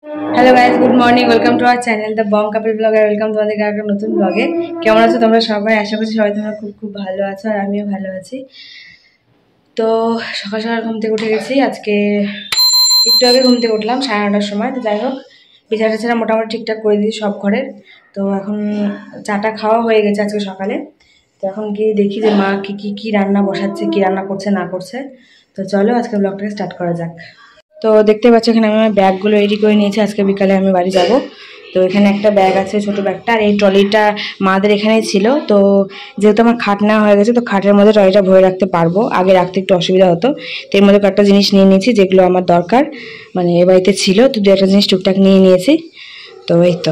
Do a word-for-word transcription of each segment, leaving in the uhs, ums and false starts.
Hello guys, good morning, welcome to our channel the bum couple vlog আর welcome তোমাদের একটা নতুন ব্লগে। কেমন আছো তোমরা সবাই? আশা করছি সবাই তোমরা খুব খুব ভালো আছো আর আমিও ভালো আছি। তো সকাল সকাল ঘুম থেকে উঠে গেছি। আজকে একটু আগে ঘুম থেকে উঠলাম সাড়ে নটার সময়। তো যাই হোক, বিছানা টিছানা মোটামুটি ঠিকঠাক করে দিয়েছি সব ঘরের। তো এখন চাটা খাওয়া হয়ে গেছে আজকে সকালে। তো এখন গিয়ে দেখি যে মা কী কী কী রান্না বসাচ্ছে, কী রান্না করছে না করছে। তো চলো আজকে ব্লগটাকে স্টার্ট করা যাক। তো দেখতে পাচ্ছ এখানে আমি আমার ব্যাগগুলো রেডি করে নিয়েছি, আজকে বিকালে আমি বাড়ি যাব। তো এখানে একটা ব্যাগ আছে, ছোটো ব্যাগটা, আর এই ট্রলিটা মাদের এখানেই ছিল। তো যেহেতু আমার খাট নেওয়া হয়ে গেছে, তো খাটের মধ্যে ট্রলিটা ভরে রাখতে পারবো। আগে রাখতে একটু অসুবিধা হতো। তো এর মধ্যে কয়েকটা জিনিস নিয়ে নিয়েছি যেগুলো আমার দরকার, মানে এ বাড়িতে ছিল। তো দু একটা জিনিস টুকটাক নিয়ে নিয়েছি। তো এই তো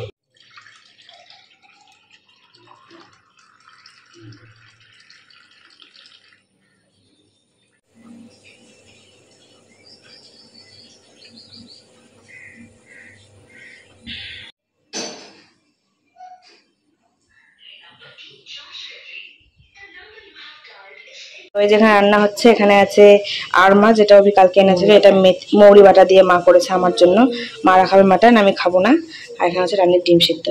ওই যেখানে রান্না হচ্ছে এখানে আছে আর মাছ, যেটা ওই কালকে এনেছিল। এটা মৌরি বাটা দিয়ে মা করেছে আমার জন্য। মারা খাবে মাটন, আমি খাবো না। আর এখানে হচ্ছে রান্নার ডিম সিদ্ধ।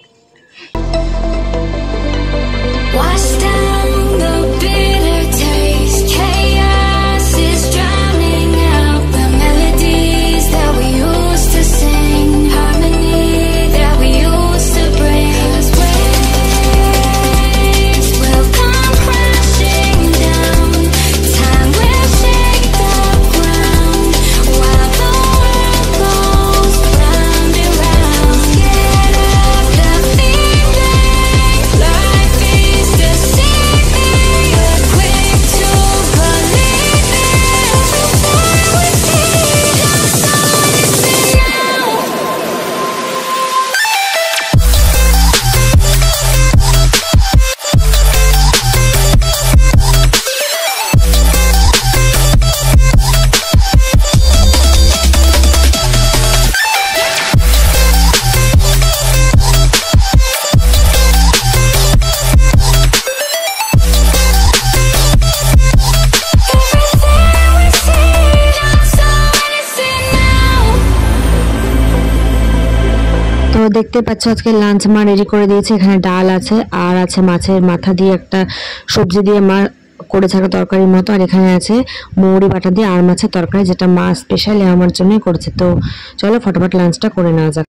তো দেখতে পাচ্ছ আজকে লাঞ্চ মা রেডি করে দিয়েছে। এখানে ডাল আছে, আর আছে মাছের মাথা দিয়ে একটা সবজি দিয়ে মা করেছে একটা তরকারির মতো। আর এখানে আছে মৌরি বাটা দিয়ে আর মাছের তরকারি, যেটা মা স্পেশালি আমার জন্যই করেছে। তো চলো ফটাফট লাঞ্চটা করে নেওয়া যাক।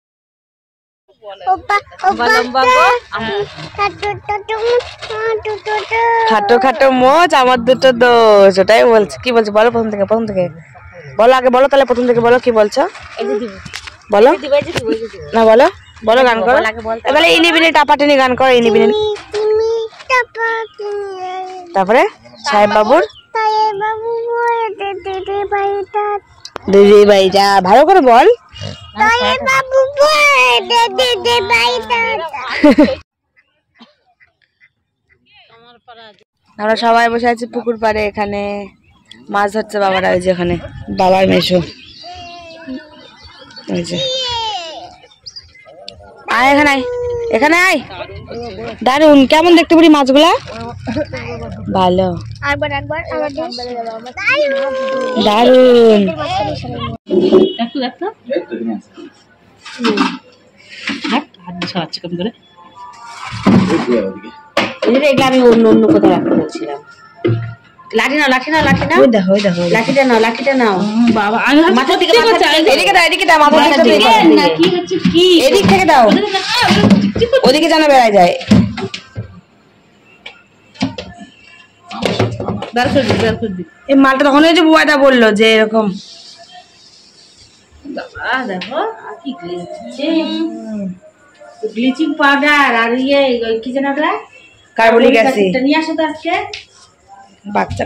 খাটো খাটো মোচ আমার দুটো দোষ, ওটাই বলছে। কি বলছো বলো প্রথম থেকে, প্রথম থেকে বলো, আগে বলো তাহলে প্রথম থেকে বলো কি বলছো বলো না, বলো বলো গান করো। তাহলে ইনিবিনি টাপাটিনি গান করো, ইনিবিনি। তারপরে সাহেব বাবুর দিদি ভাইটা ভালো করে বল। আমরা সবাই বসে আছি পুকুর পাড়ে, এখানে মাছ ধরছে বাবারা। ওই যে এখানে বাবার মেশো, আয় এখানে, আয় এখানে আয়। দারুন, কেমন দেখতে পারি মাছগুলা? ভালো, দারুন। আমি অন্য অন্য কোথাও রাখতে বলছিলাম। লাঠি নাও, লাঠি নাও, লাঠি নাও, দেখো দেখো, লাঠিটা নাও, লাঠিটা নাও। বাবা মাথা থেকে, এদিকে দাও, এদিকে দাও, মাথা থেকে না, কি হচ্ছে কি, এদিক থেকে দাও, ওদিকে যেন বেড়ায় যায়। এই মালটা তখন ওই যে বুয়াটা বললো যে এরকম। দেখো কি ব্লিচিং পাউডার আর ইয়ে কি যেন ওটা কার্বলিক অ্যাসিড নিয়ে আসো তো আজকে। বাচ্চা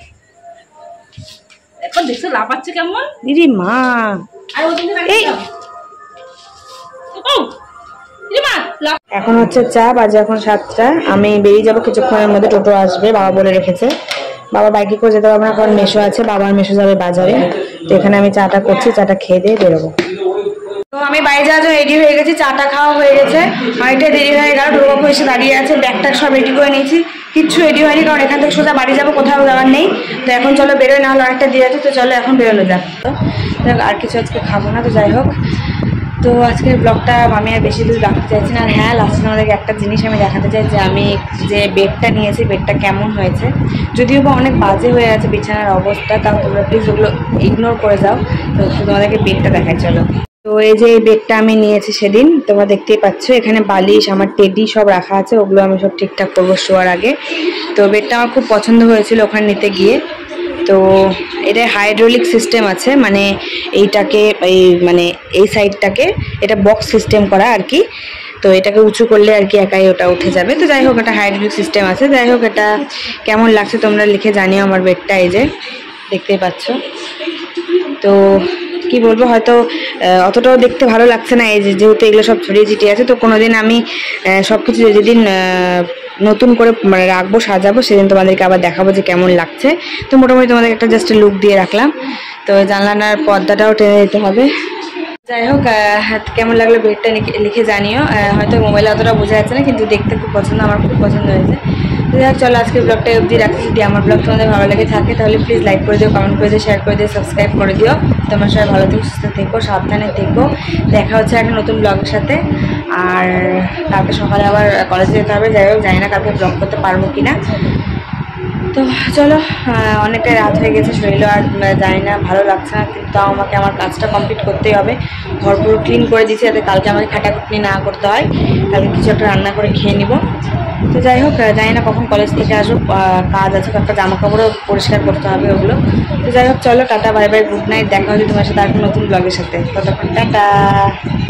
এখন দেখছো লাফাচ্ছে কেমন দিদি মা। এখন হচ্ছে চা বাজে, এখন সাতটা। আমি বেরিয়ে যাবো কিছুক্ষণের মধ্যে, টোটো আসবে, বাবা বলে রেখেছে। বাবা বাইকে করে যেতে পারবো না, কারণ মেশো আছে, বাবার মেশো যাবে বাজারে। তো এখানে আমি চাটা করছি, চাটা খেয়ে দিয়ে বেরোবো। তো আমি বাইরে যাওয়ার জন্য রেডি হয়ে গেছি, চাটা খাওয়া হয়ে গেছে, অনেকটা দেরি হয়ে গেল। দুর্গাপুর এসে দাঁড়িয়ে আছে, ব্যাগটা সব রেডি করে নিয়েছি, কিচ্ছু রেডি হয়নি, কারণ এখান থেকে সোজা বাড়ি যাবো, কোথাও যাওয়ার নেই। তো এখন চলো বেরোয়, না হলে অনেকটা দিয়ে আছে। তো চলো এখন বেরোলো যাক। আর কিছু আজকে খাবো না। তো যাই হোক, তো আজকের ব্লগটা আমি আর বেশি দূর রাখতে চাইছি না। আর হ্যাঁ, লাস্টে আমাদেরকে একটা জিনিস আমি দেখাতে চাই যে আমি যে বেডটা নিয়েছি বেডটা কেমন হয়েছে। যদিও বা অনেক বাজে হয়ে আছে বিছানার অবস্থা, তাও তোমরা প্লিজ ওগুলো ইগনোর করে যাও। তো তোমাদেরকে বেডটা দেখাই চলো। তো এই যে এই বেডটা আমি নিয়েছি সেদিন, তোমরা দেখতেই পাচ্ছ এখানে বালিশ আমার টেডি সব রাখা আছে, ওগুলো আমি সব ঠিকঠাক করবো শোয়ার আগে। তো বেডটা আমার খুব পছন্দ হয়েছিল ওখানে নিতে গিয়ে। তো এটা হাইড্রোলিক সিস্টেম আছে, মানে এইটাকে এই মানে এই সাইডটাকে এটা বক্স সিস্টেম করা আর কি। তো এটাকে উঁচু করলে আর কি একাই ওটা উঠে যাবে। তো যাই হোক, এটা হাইড্রোলিক সিস্টেম আছে। যাই হোক, এটা কেমন লাগছে তোমরা লিখে জানিও আমার বেডটা। এই যে দেখতেই পাচ্ছ। তো কি বলবো, হয়তো অতটাও দেখতে ভালো লাগছে না, এই যে যেহেতু এগুলো সব ছড়িয়ে ছিটিয়ে আছে। তো কোনোদিন আমি সব কিছু যেদিন নতুন করে মানে রাখবো সাজাবো সেদিন তোমাদেরকে আবার দেখাবো যে কেমন লাগছে। তো মোটামুটি তোমাদের একটা জাস্ট লুক দিয়ে রাখলাম। তো জানলার পর্দাটাও টেনে দিতে হবে। যাই হোক, কেমন লাগলো বেডটা লিখে জানিও। হয়তো মোবাইলে অতটা বোঝা যাচ্ছে না, কিন্তু দেখতে খুব পছন্দ, আমার খুব পছন্দ হয়েছে। তো যাই হোক, চলো আজকে ব্লগটা অবধি রাখছি। যদি আমার ব্লগ তোমাদের ভালো লেগে থাকে তাহলে প্লিজ লাইক করে দিও, কমেন্ট করে দিও, শেয়ার করে দিও, সাবস্ক্রাইব করে দিও। তোমার সবাই ভালো থেকো, সুস্থ থেকো, সাবধানে থেকো। দেখা হচ্ছে একটা নতুন ব্লগের সাথে। আর কালকে সকালে আবার কলেজে যেতে হবে। যাই হোক, জানি না কালকে ব্লগ করতে পারবো কিনা। তো চলো, অনেকটাই রাত হয়ে গেছে, শরীরও আর জানি না ভালো লাগছে না, কিন্তু তাও আমাকে আমার কাজটা কমপ্লিট করতেই হবে। ঘর পুরো ক্লিন করে দিয়েছি যাতে কালকে আমাকে খাটাখাটনি না করতে হয়, কালকে কিছু একটা রান্না করে খেয়ে নিব। তো যাই হোক, জানি না কখন কলেজ থেকে আসবো, কাজ আছে, কয়েকটা জামা কাপড়ও পরিষ্কার করতে হবে ওগুলো। তো যাই হোক, চলো tata, bye bye, good night. দেখা হচ্ছে তোমার সাথে আর নতুন ব্লগের সাথে। ততক্ষণ টাটা।